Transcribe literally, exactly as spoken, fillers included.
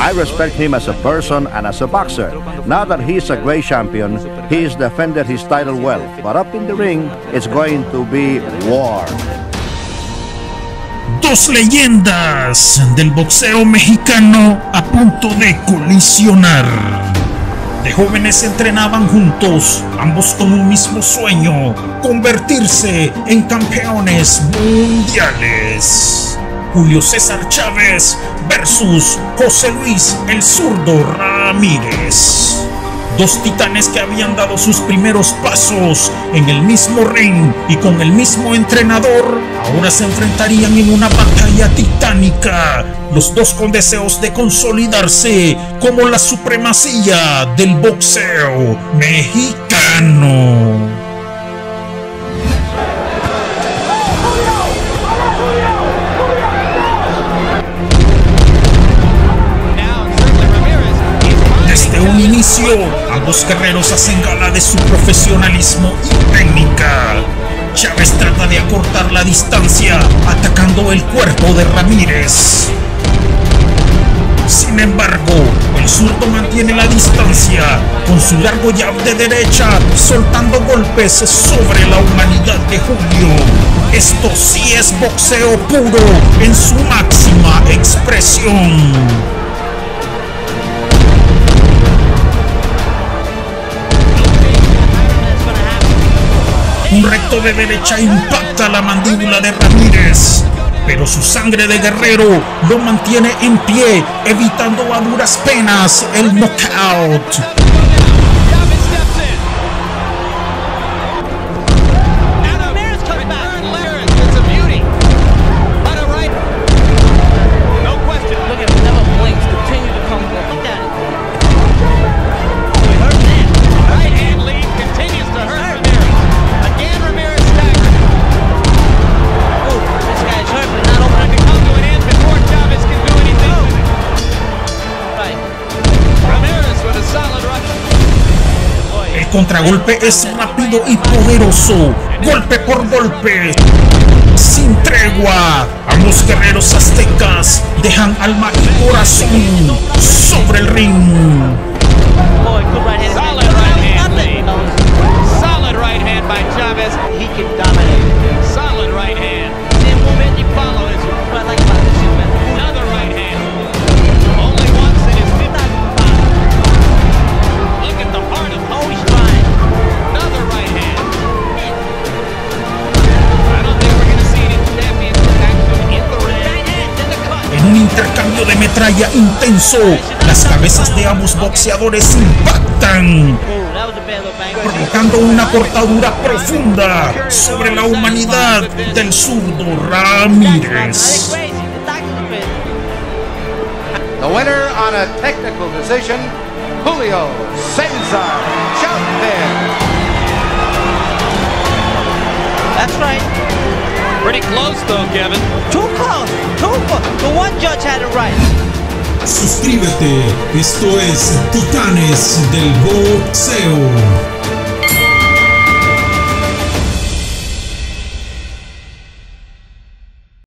I respect him as a person and as a boxer. Now that he's a great champion, he's defended his title well. But up in the ring, it's going to be war. Dos leyendas del boxeo mexicano a punto de colisionar. De jóvenes entrenaban juntos, ambos con un mismo sueño: convertirse en campeones mundiales. Julio César Chávez versus José Luis el Zurdo Ramírez. Dos titanes que habían dado sus primeros pasos en el mismo ring y con el mismo entrenador, ahora se enfrentarían en una batalla titánica, los dos con deseos de consolidarse como la supremacía del boxeo mexicano. Desde un inicio, ambos guerreros hacen gala de su profesionalismo y técnica. Chávez trata de acortar la distancia, atacando el cuerpo de Ramírez. Sin embargo, el zurdo mantiene la distancia, con su largo jab de derecha, soltando golpes sobre la humanidad de Julio. Esto sí es boxeo puro, en su máxima expresión. Un recto de derecha impacta la mandíbula de Ramírez, pero su sangre de guerrero lo mantiene en pie, evitando a duras penas el knockout. El contragolpe es rápido y poderoso, golpe por golpe, sin tregua. Ambos guerreros aztecas dejan alma y corazón sobre el ring. Solid right hand by Chávez. He can dominate. Solid right hand. The movement you follow is what I like about this movement. Another right hand. Only once in his fifty. Look at the heart of oh, he's trying. Another right hand. I don't think we're going to see any champions action in the ring. En un intercambio de metralla intenso, las cabezas de ambos boxeadores impactan, provocando una cortadura profunda sobre la humanidad del zurdo Ramírez. The winner on a technical decision, Julio César Chávez. That's right. Pretty close though, Kevin. Too close. Too close. The one judge had it right. Suscríbete, esto es Titanes del Boxeo.